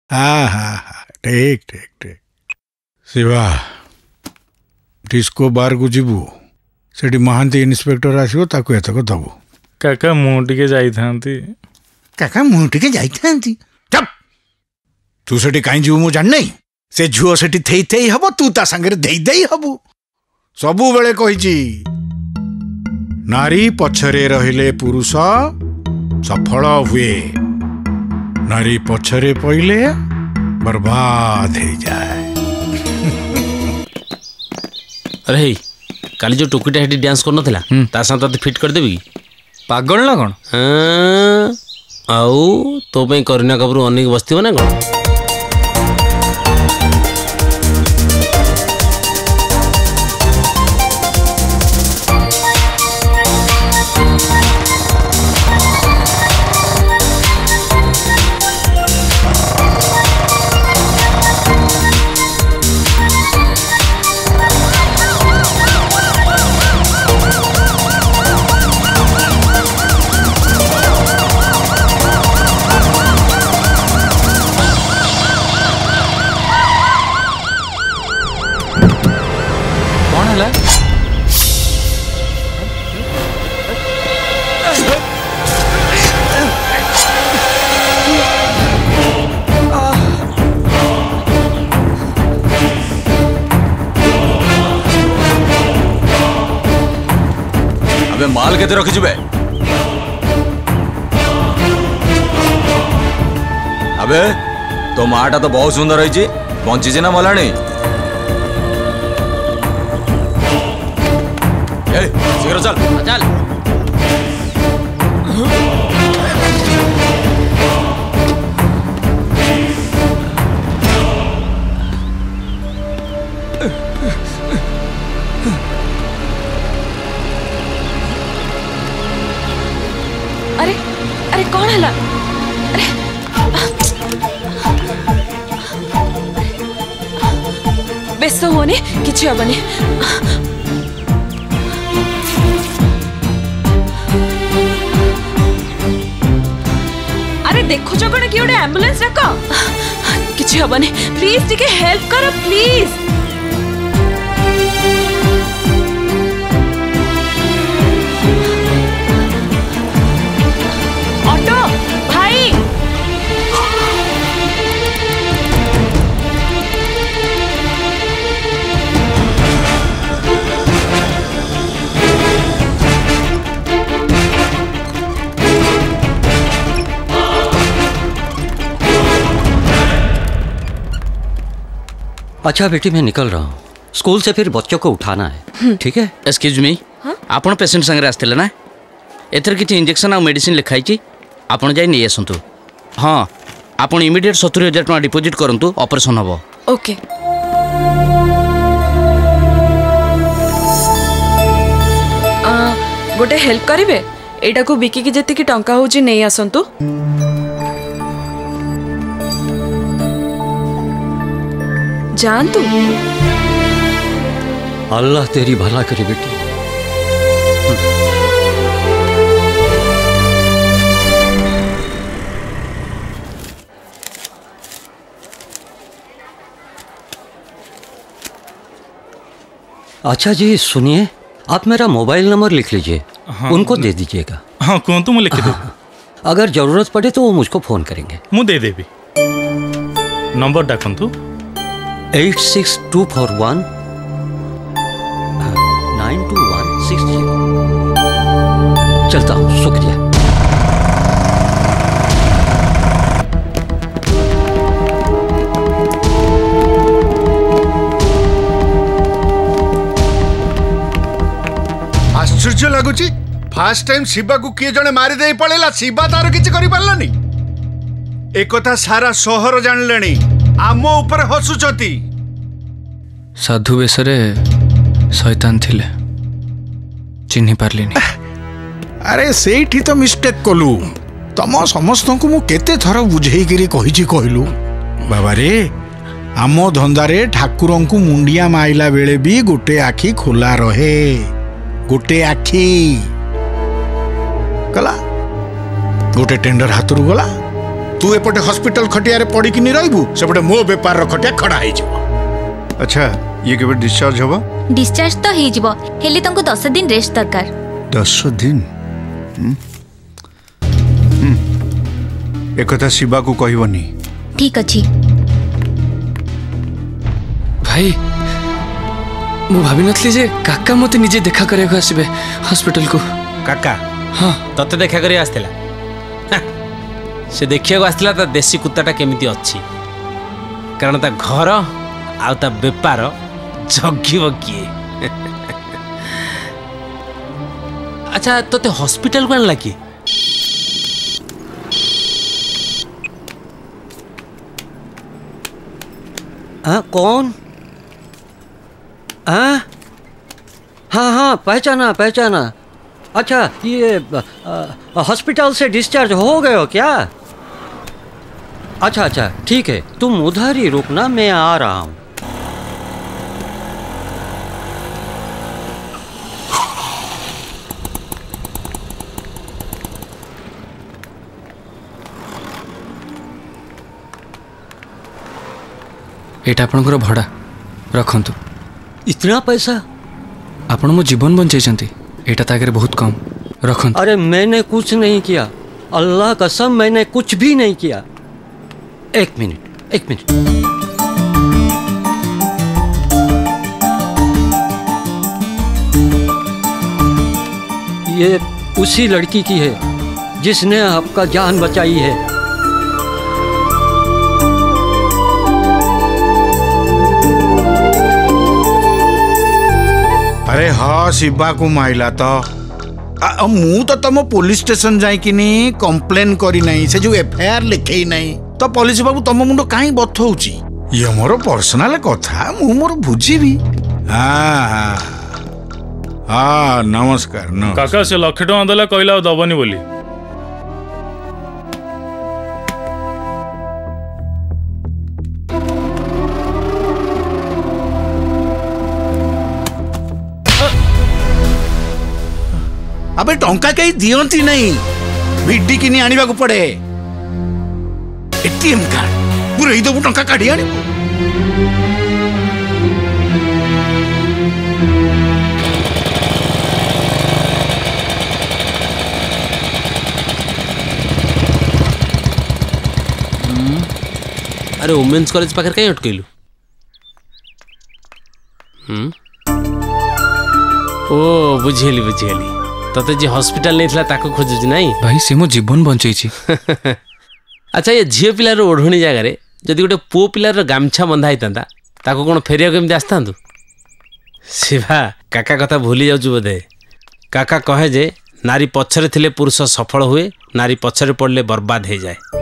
हाँ हाँ हाँ ठीक ठीक ठीक शिवा डिस्को बार को जीवु सेठी महांती इन्स्पेक्टर आसो ताको एतक दबु काका मुझे जाइथांती काका मुझे जाइथांती चुप तू सेठी काई जीवु मु जान नहीं से झुओ सेठी थेई थेई हबो तू ता संगे देई देई हबु सबु बेले कहिची नारी पछरे रहिले पुरुष सफल हुए नारी पछरे पहिले बर्बाद हो जाए। अरे काली जो टुकीटा हेटी डांस कर नथिला ता साथ तते फिट कर देबी पागल ना कौन आउ तो पे करीना कपूर अनेक बस्ती ना कौन माल के रखी अबे तो माटा तो बहुत सुंदर रही बंची ना मलाणी शीघ्र चल चल अरे अरे कौन है अरे व्यस्त होने किसी हेनी अरे देखुच कौन कि गोटे एम्बुलेंस डाक किसी हेनी प्लीज टिके हेल्प कर प्लीज ऑटो भाई अच्छा बेटी मैं निकल रहा हूँ स्कूल से फिर बच्चों को उठाना है ठीक है। एक्सक्यूज मी आपण पेशेंट संगे आसते ना एथर किसी इंजेक्शन और मेडिसिन लिखाई आपड़ जाई नहीं आसतु हाँ आपड़ इमिडिएट 70,000 टका डिपोजिट करंतु ऑपरेशन हम ओके गोटे हेल्प करेंगे एटा को बिकी की जति की टंका होची नहीं आसतु जानतु अल्लाह तेरी भला करे बेटी। अच्छा जी सुनिए आप मेरा मोबाइल नंबर लिख लीजिए हाँ, उनको दे दीजिएगा। हाँ कौन तो लिख दे अगर जरूरत पड़े तो वो मुझको फोन करेंगे मुझे दे देवी नंबर डाकंतु 86241 92160 चलता हूँ शुक्रिया। आश्चर्य लगुच फास्ट टाइम शिवा को किए जने मारी दे पड़ेला शिवा तार किछि करि पारलानी एक कथा सारा शहर जानलेनी आम ऊपर हसुचती साधु बेसरे शैतान थिले चिन्हि पारलिनी अरे सेठी तो मिस्टेक कलु तम समस्त को मु केते थर बुझेई करी कहिछि कहलु बाबा रे आम धंदारे ठाकुर को मुंडिया माइला बेले भी गोटे आखि खोला रहे गोटे आखि गला गोटे टेंडर हाथ गला तू एपटे हॉस्पिटल खटिया पड़ी कि रहबू सेपटे मो बेपार खटिया खड़ा हो जाओ। अच्छा ये केबे डिस्चार्ज होबा? डिस्चार्ज तो हो जिवो हेले तुमको 10 दिन रेस्ट दरकार। 10 दिन? एक कथा शिवा को कहबनी। ठीक अछि भाई मु भाभी नथली जे काका मते निजे देखा करे को आसीबे हॉस्पिटल को। काका हाँ तते देखा करे आस्तिला से देखिया को आस्तिला ता देसी कुत्ताटा केमिति अछि कारण ता घर आ ता बेपार जगिब किए। अच्छा तते हॉस्पिटल को आनला कि? कौन? हाँ हाँ पहचाना पहचाना। अच्छा ये हॉस्पिटल से डिस्चार्ज हो गए हो क्या? अच्छा अच्छा ठीक है तुम उधर ही रुकना मैं आ रहा हूँ। एटा आपनकर भड़ा रखंतु। इतना पैसा? आपण मो जीवन बंचाई एटा ताकरे बहुत कम रखंतु। अरे मैंने कुछ नहीं किया अल्लाह कसम मैंने कुछ भी नहीं किया। एक मिनट ये उसी लड़की की है जिसने आपका जान बचाई है। अरे हाँ शिवा को माइला तो मु तो तुम पुलिस स्टेशन जाइकिनी कंप्लेन करी नहीं से जो एफआईआर लिखे नहीं तो पुलिस बाबू तुम मुंड कहीं बथ होची ये मोर पर्सनल कथा मु मोर बुझीबी। हाँ हाँ हाँ नमस्कार काका से 1 लाख टका देला कहला दबनी बोली। अबे टंका कहीं दियंती नहीं भिड्डी किनी आनिबा को पड़े। एटीएम कार्ड पूरे ही दबु टंका काढी आनी। अरे वुमेन्स कॉलेज पाखर कहीं अटकैलु? ओ बुझेली तते जे हॉस्पिटल नहीं था ताको खोजु지 नाही भाई से मो जीवन बंचाई। अच्छा ये झील पिलार ओढ़णी जगार जदि गोटे पुओ पिलार गामछा बंधा होता ताको कौन फेरिया केमती आसता? शिवा काका कथा भूली जाऊँ बोधे। काका कहे जे नारी पछरे थिले पुरुष सफल हुए नारी पछरे पड़ले बर्बाद हो जाए।